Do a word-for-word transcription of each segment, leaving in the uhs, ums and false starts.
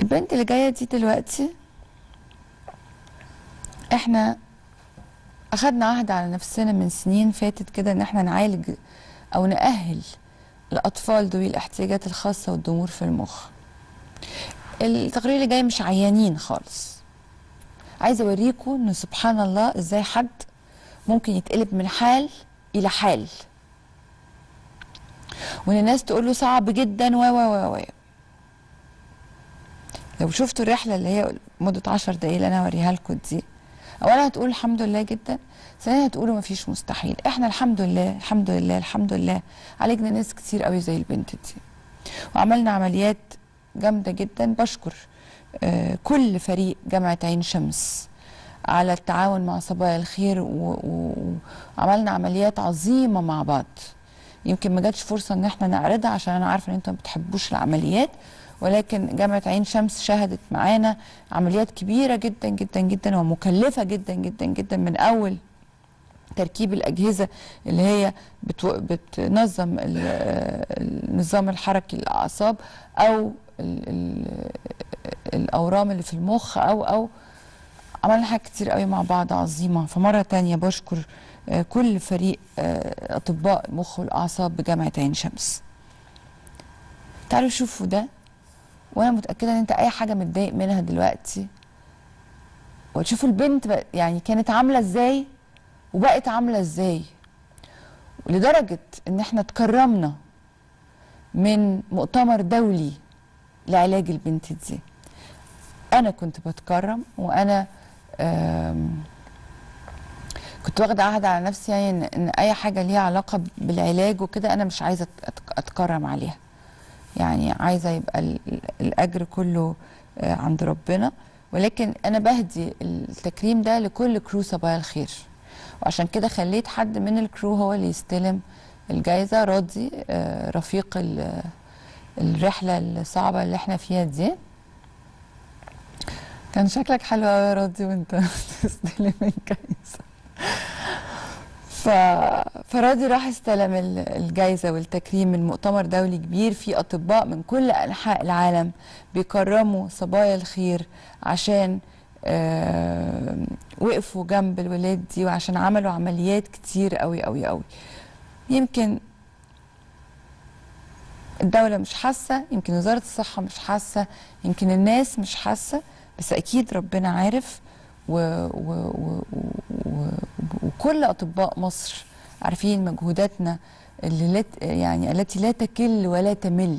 البنت اللي جايه دي دلوقتي احنا اخدنا عهد على نفسنا من سنين فاتت كده ان احنا نعالج او نأهل الاطفال ذوي الاحتياجات الخاصه والضمور في المخ. التقرير اللي جاي مش عيانين خالص، عايزه اوريكم ان سبحان الله ازاي حد ممكن يتقلب من حال الى حال، وان الناس تقول له صعب جدا و و و لو شفتوا الرحله اللي هي مده عشر دقايق اللي انا هوريها لكم دي، اولا هتقولوا الحمد لله جدا، ثانيا هتقولوا مفيش مستحيل. احنا الحمد لله الحمد لله الحمد لله عالجنا ناس كتير قوي زي البنت دي، وعملنا عمليات جامده جدا. بشكر آه كل فريق جامعه عين شمس على التعاون مع صبايا الخير، وعملنا عمليات عظيمه مع بعض. يمكن ما جاتش فرصه ان احنا نعرضها عشان انا عارفه ان انتم ما بتحبوش العمليات، ولكن جامعة عين شمس شهدت معانا عمليات كبيرة جدا جدا جدا ومكلفة جدا جدا جدا، من أول تركيب الأجهزة اللي هي بتو... بتنظم النظام الحركي للأعصاب أو ال... ال... الأورام اللي في المخ أو أو عملنا حاجات كتير قوي مع بعض عظيمة. فمرة تانية بشكر كل فريق أطباء المخ والأعصاب بجامعة عين شمس. تعالوا شوفوا ده، وانا متاكده ان انت اي حاجه متضايق منها دلوقتي، وتشوفوا البنت يعني كانت عامله ازاي وبقت عامله ازاي، لدرجه ان احنا اتكرمنا من مؤتمر دولي لعلاج البنت دي. انا كنت بتكرم، وانا كنت واخده عهد على نفسي يعني ان اي حاجه ليها علاقه بالعلاج وكده انا مش عايزه اتكرم عليها، يعني عايزه يبقى الاجر كله عند ربنا، ولكن انا بهدي التكريم ده لكل كرو صبايا الخير، وعشان كده خليت حد من الكرو هو اللي يستلم الجائزه. راضي رفيق الرحله الصعبه اللي احنا فيها دي. كان شكلك حلو قوي يا راضي وانت تستلم الجائزه. ف... فراضي راح استلم الجائزة والتكريم من مؤتمر دولي كبير فيه أطباء من كل أنحاء العالم بيكرموا صبايا الخير عشان آه وقفوا جنب الولاد دي، وعشان عملوا عمليات كتير قوي قوي قوي. يمكن الدولة مش حاسة، يمكن وزارة الصحة مش حاسة، يمكن الناس مش حاسة، بس أكيد ربنا عارف. و... و... و... و... وكل أطباء مصر عارفين مجهوداتنا اللي لت... يعني التي لا تكل ولا تمل.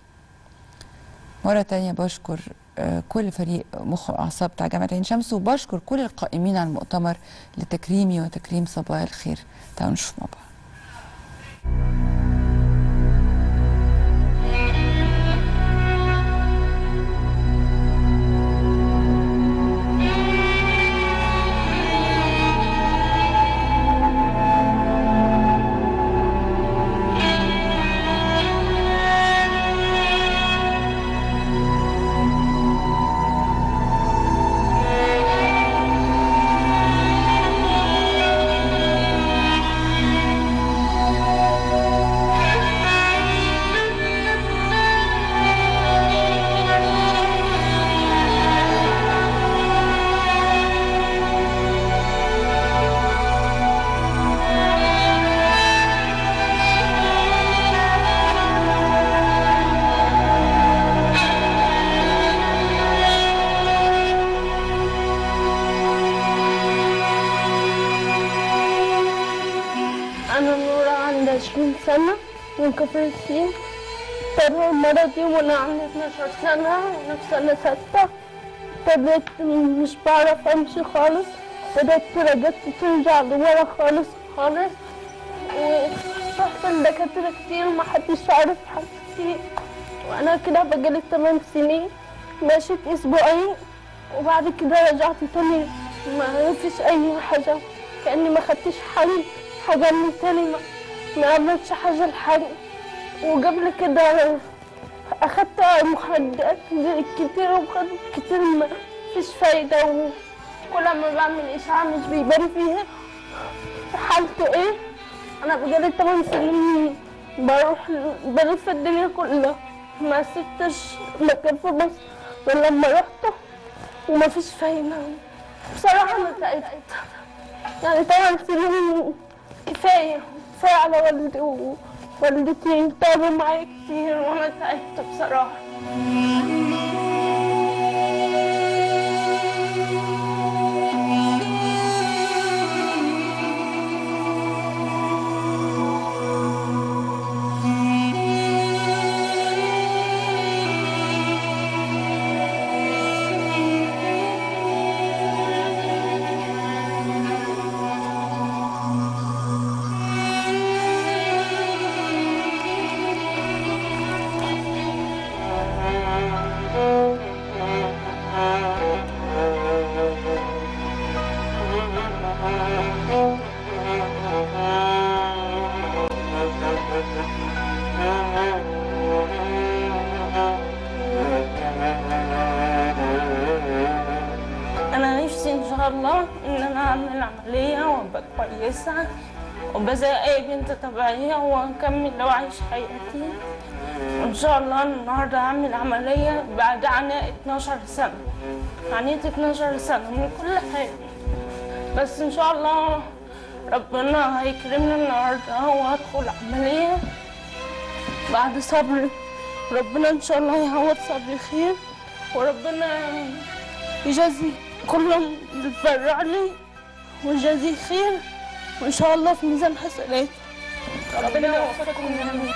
مرة تانية بشكر كل فريق مخ وأعصاب بتاع جامعة عين شمس، وبشكر كل القائمين على المؤتمر لتكريمي وتكريم صبايا الخير. تعالوا نشوف مع بعض. سنة من كفر الشين. ابتدى مرضي وانا عندي اتناشر سنة وانا في سنة ستة. ابتديت مش بعرف امشي خالص، ابتديت رجعت ترجع لورا خالص خالص، ورحت لدكاترة كتير ومحدش عارف حاجتي، وانا كده بقالي تمن سنين مشيت اسبوعين وبعد كده رجعت تاني ما فيش اي حاجة، كأني ما خدتش حل حاجة من تاني، ما ما عملتش حاجة لحد. وقبل كده أخدت مخدرات كتير ومخدرات كتير ما فيش فايدة، وكل ما بعمل إشعاع مش بيبان فيها حالته إيه. أنا بقالي تمن سنين بروح بلف الدنيا كلها، ما سبتش مكان في مصر من لما رحت ومفيش فايدة. بصراحة أنا تعبت، يعني طبعا سنين كفاية كفاية على والدي ووالدتي، تعبوا معايا كتير وأنا تعبت بصراحة. أنا نفسي إن شاء الله إن أنا أعمل عملية وأبقى كويسة وأبقى زي أي بنت طبيعية وأكمل لو عايش حياتي. وإن شاء الله النهاردة هعمل عملية بعد عناء اتناشر سنة، عانيت اتناشر سنة من كل حاجة، بس إن شاء الله ربنا هيكرمني النهاردة وهدخل عملية بعد صبري. ربنا إن شاء الله يعوض صبري خير، وربنا يجازي كل اللي اتبرع لي ويجازيه خير، وإن شاء الله في ميزان حسناتي. ربنا يوفقكم جميعا.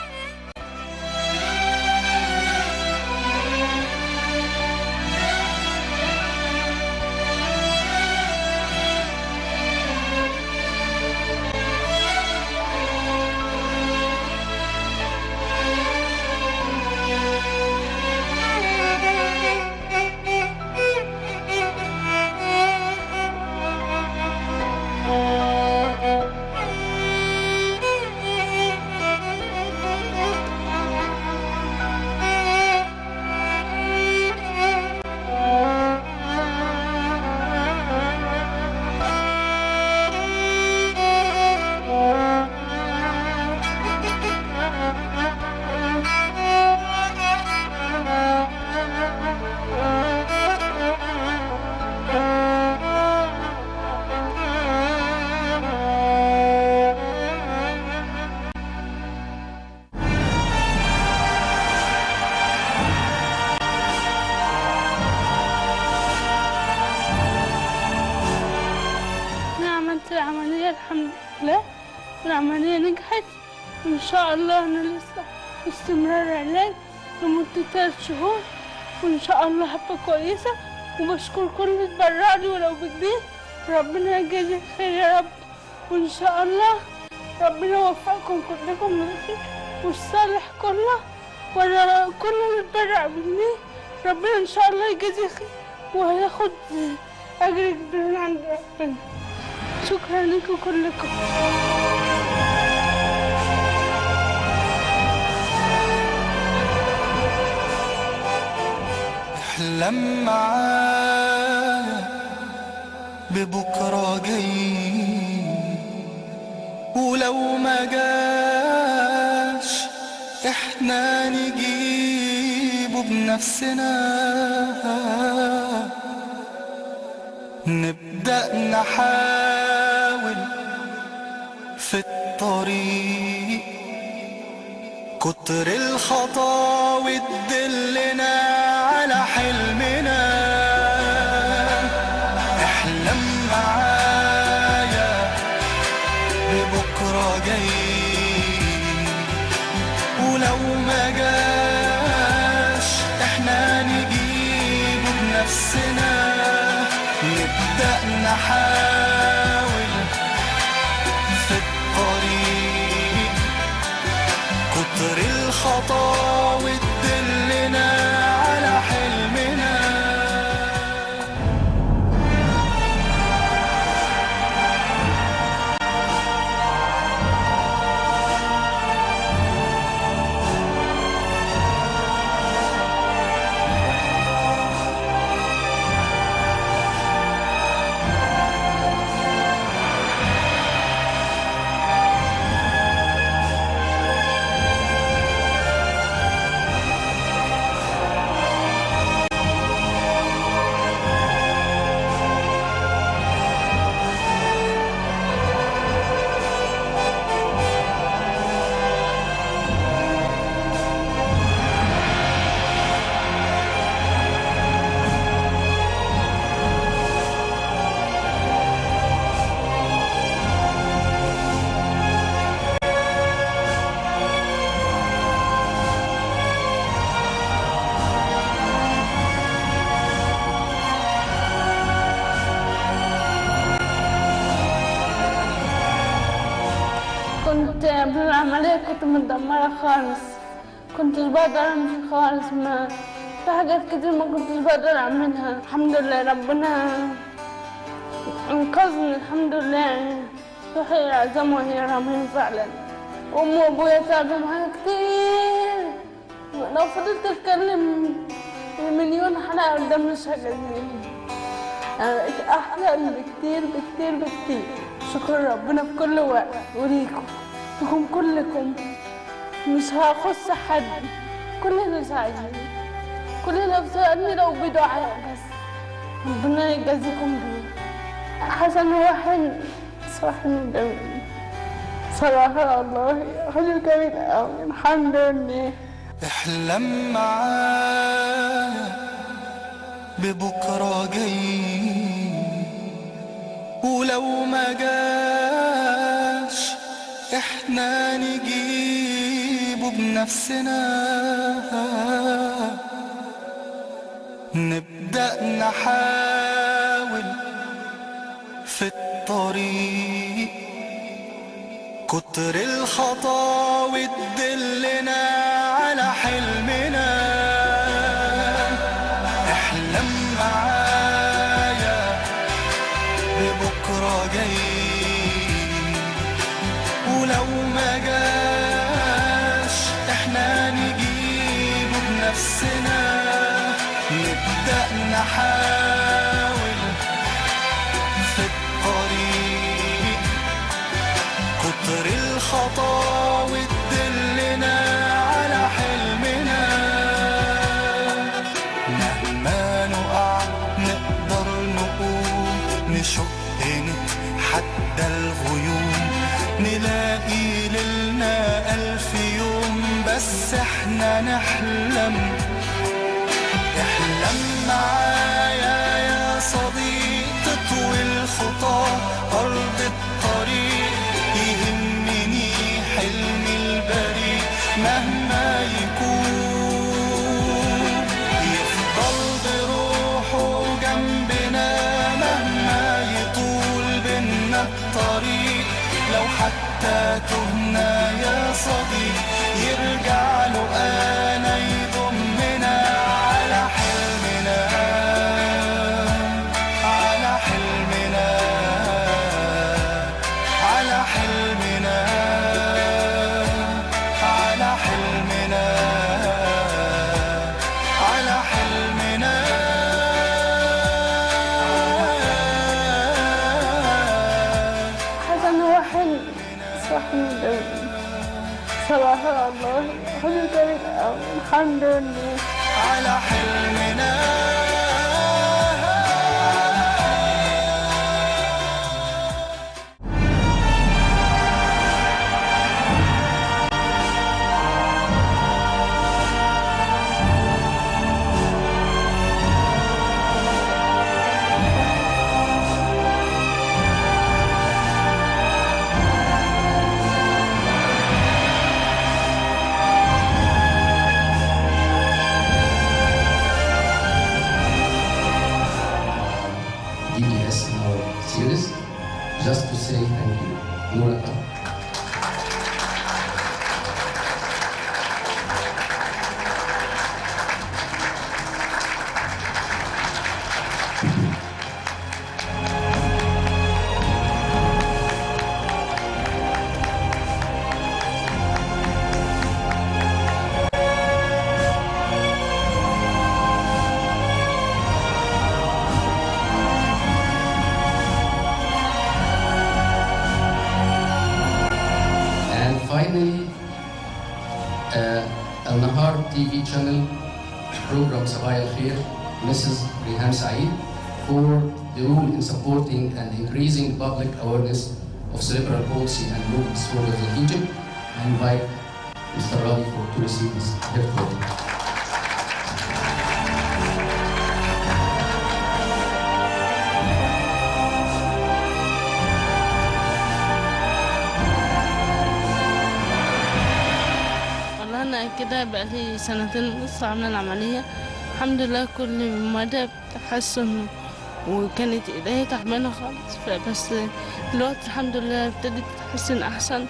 العملية الحمد لله، العملية نجحت وإن شاء الله أنا لسه استمرار علاج لمدة ثلاث شهور، وإن شاء الله هبقى كويسة. وبشكر كل اللي اتبرع لي ولو بجنيه، ربنا يجازي خير يا رب. وإن شاء الله ربنا يوفقكم كلكم للخير والصالح كله، وأنا كل اللي اتبرع بجنيه ربنا إن شاء الله يجازي خير وهياخد أجر كبير من عند ربنا. شكرا لكم كلكم. احلم معايا ببكرة جاي، ولو ما جاش احنا نجيبه بنفسنا، نبدأ نحاول في الطريق، كتر الخطاوي تدلنا على حلمنا. احلم معايا ببكرة جاي، ولو ما جاش احنا نجيبه بنفسنا، نبدأ نحاول في الطريق، كتر الخطاوي تدلنا على حلمنا. قبل العملية كنت متدمرة خالص، كنتش بقدر امشي خالص، ما في حاجات كتير ما كنتش بقدر اعملها. الحمد لله ربنا انقذني الحمد لله. يحيي العظام وهي رميم فعلا. امي وابويا تعبوا معايا كتير، لو فضلت اتكلم مليون حلقة قدام مش هجزيني. انا بقيت احسن بكتير بكتير بكتير. شكر ربنا في كل وقت، وليكم لكم كلكم، مش هخص حد، كل اللي ساعدني، كل اللي ساعدني لو بدعاء بس ربنا يجازيكم بيه. حسن واحد صاحب جميل صراحة، والله حلو جميل أوي الحمد لله. احلم معايا ببكرة جاي، ولو ما جاش احنا نجيبه بنفسنا، نبدأ نحاول في الطريق، كتر الخطاوي تدلنا على حلمنا. احلم معايا ببكرة جاي، ولو ما جاش احنا نجيبه بنفسنا، نبدأ نحاول في الطريق، كتر الخطاوي تدلنا على حلمنا. مهما نقع نقدر نقوم، نشق نتحدى الغيوم، نلاقي ليلنا ألف يوم، بس احنا نحلم. احلم معايا يا صديق، تطوي الخطى أرض الطريق، يهمني حلمي البريء مهما يكون، يفضل بروحه جنبنا مهما يطول بينا الطريق. لو حتى تهنا يا صديق، يرجع له أنا يضمنا على حلمنا، على حلمنا، على حلمنا، على حلمنا، على حلمنا. حسن واحد صاحب جميل صراحة، والله حلو جميل أوي الحمد لله. على حلمنا. D B S in our series, just to say thank you. Nura Khan. Finally, uh, Al Nahar T V channel program Sabah Al Khair, Missus Rehan Saeed, for the role in supporting and increasing public awareness of cerebral palsy and movement disorders in Egypt. I invite Mister Ravi for to receive this gift for him. أنا كده بقالي سنتين ونص عاملة العملية، الحمد لله كل مدى بتحسن، وكانت ايديا تعبانة خالص، فبس دلوقتي الحمد لله ابتدت تتحسن أحسن،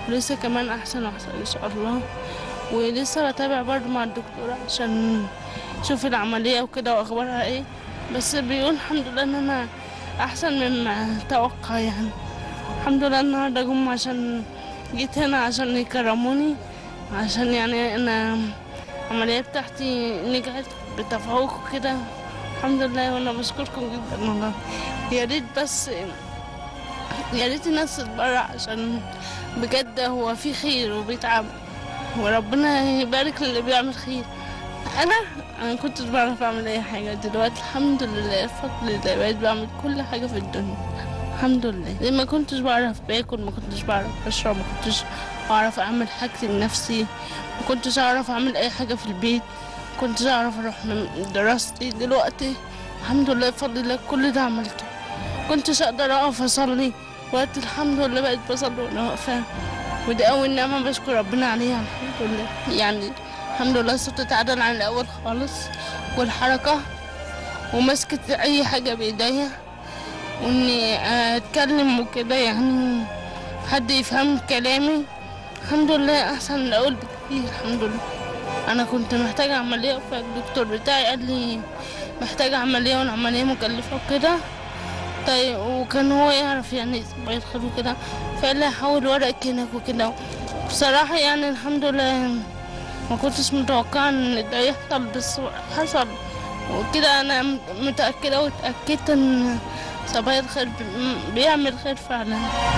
ولسه كمان احسن واحسن ان شاء الله. ولسه بتابع برضه مع الدكتوره عشان اشوف العمليه وكده واخبارها ايه، بس بيقول الحمد لله ان انا احسن مما اتوقع يعني. الحمد لله النهارده جم عشان جيت هنا عشان يكرموني، عشان يعني انا العمليه بتاعتي نجحت بتفوق وكده الحمد لله، وانا بشكركم جدا والله. يا ريت بس يا ريت الناس تتبرع عشان بجد هو في خير وبيتعب، وربنا يبارك للي بيعمل خير. انا انا كنتش بعرف اعمل اي حاجه، دلوقتي الحمد لله بفضل الله بقيت بعمل كل حاجه في الدنيا الحمد لله. ليه ما كنتش بعرف باكل، ما كنتش بعرف اشرب، ما كنتش اعرف اعمل حاجتي لنفسي، ما كنتش اعرف اعمل اي حاجه في البيت، ما كنتش اعرف اروح من دراستي. دلوقتي الحمد لله بفضل الله كل ده عملته. كنتش اقدر اقف اصلي، وقت الحمد لله بقيت بصلي وانا واقفه، ودي اول نعمه بشكر ربنا عليها الحمد لله. يعني الحمد لله صوتي اتعدل عن الاول خالص، والحركه ومسكت اي حاجه بايديا، واني اتكلم وكده يعني حد يفهم كلامي الحمد لله احسن من الاول بكتير الحمد لله. انا كنت محتاجه عمليه، فالدكتور بتاعي قال لي محتاجه عمليه والعمليه مكلفه وكده. طيب وكان هو يعرف يعني يدخل وكده، فقال لي هحول ورقك هناك وكده. بصراحه يعني الحمد لله ما كنتش متوقعه ان ده يحصل، بس حصل وكده. انا متاكده واتاكدت ان صبايا الخير بيعمل خير فعلا.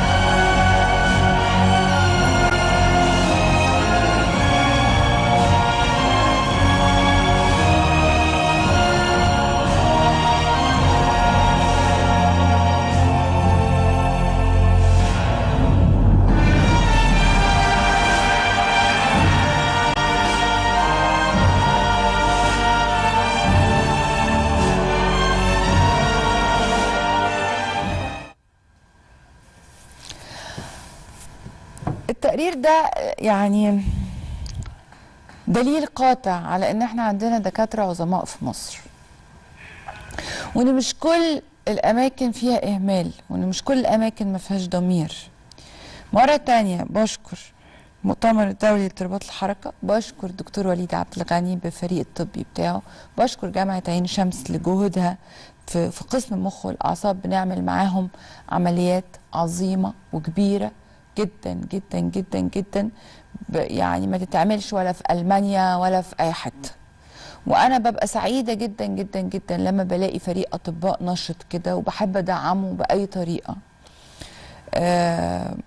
التقرير ده يعني دليل قاطع على ان احنا عندنا دكاترة عظماء في مصر، وان مش كل الاماكن فيها اهمال، وان مش كل الاماكن ما فيهاش ضمير. مرة تانية بشكر المؤتمر الدولي لارتباط الحركة، بشكر دكتور وليد عبد الغني بالفريق الطبي بتاعه، بشكر جامعة عين شمس لجهودها في, في قسم المخ والاعصاب. بنعمل معاهم عمليات عظيمة وكبيرة جدا جدا جدا جدا، يعني ما تتعملش ولا في ألمانيا ولا في أي حتة. وأنا ببقى سعيدة جدا جدا جدا لما بلاقي فريق أطباء نشط كده، وبحب أدعمه بأي طريقة. آه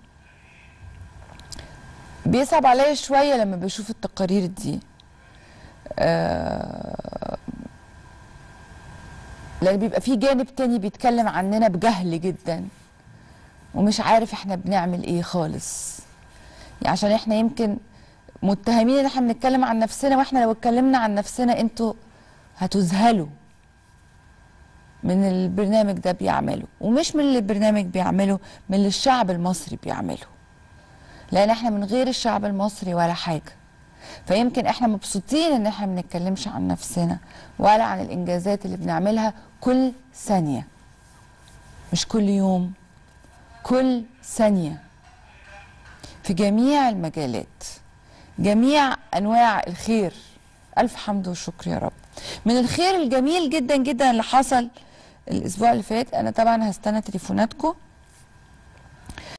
بيصعب عليا شوية لما بشوف التقارير دي، آه لأن بيبقى في جانب تاني بيتكلم عننا بجهل جدا، ومش عارف احنا بنعمل ايه خالص. يعني عشان احنا يمكن متهمين ان احنا بنتكلم عن نفسنا، واحنا لو اتكلمنا عن نفسنا انتوا هتذهلوا من البرنامج ده بيعمله، ومش من اللي البرنامج بيعمله، من اللي الشعب المصري بيعمله. لان احنا من غير الشعب المصري ولا حاجة. فيمكن احنا مبسوطين ان احنا ما بنتكلمش عن نفسنا ولا عن الانجازات اللي بنعملها كل ثانية، مش كل يوم، كل ثانية، في جميع المجالات، جميع أنواع الخير. ألف حمد وشكر يا رب. من الخير الجميل جدا جدا اللي حصل الأسبوع اللي فات، أنا طبعا هستنى تليفوناتكم.